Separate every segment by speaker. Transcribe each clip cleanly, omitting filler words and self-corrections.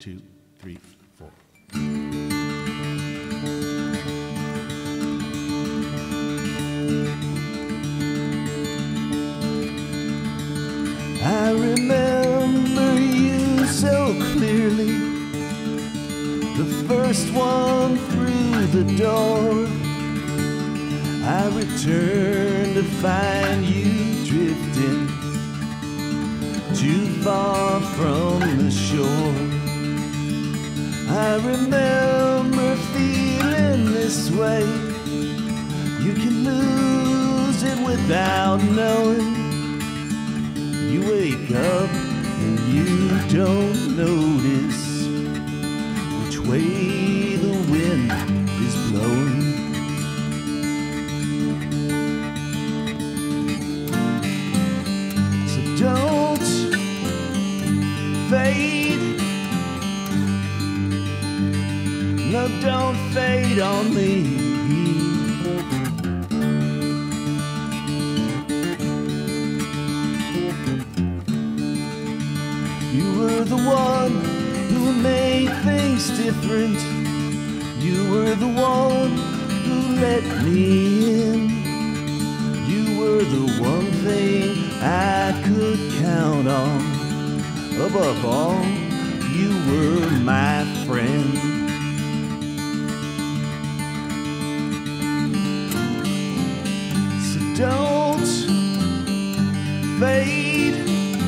Speaker 1: 2, 3, 4. I remember you so clearly, the first one through the door. I returned to find you drifting too far from the shore. I remember feeling this way. You can lose it without knowing. You wake up and you don't notice which way the wind is blowing. So don't fade, no, don't fade on me. You were the one who made things different. You were the one who let me in. You were the one thing I could count on. Above all, you were my friend. So don't fade,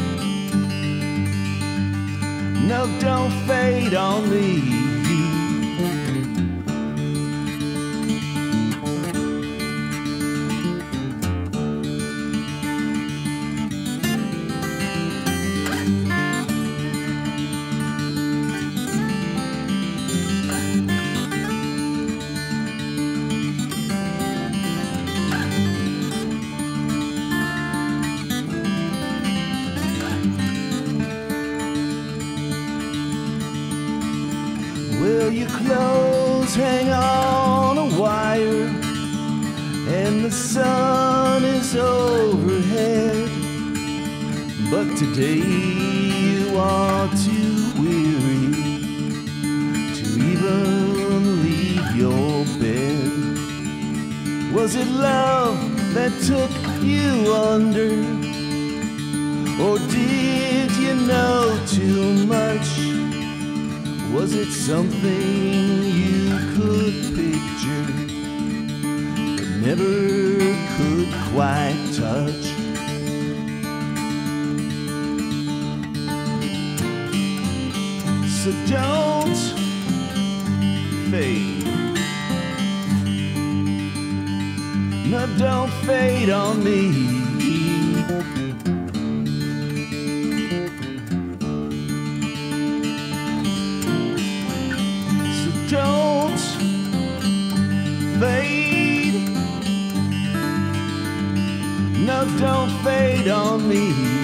Speaker 1: no, don't fade on me. Well, your clothes hang on a wire and the sun is overhead, but today you are too weary to even leave your bed. Was it love that took you under, or did you know too much? Was it something you could picture but never could quite touch? So don't fade, no, don't fade on me. Don't fade, no, don't fade on me.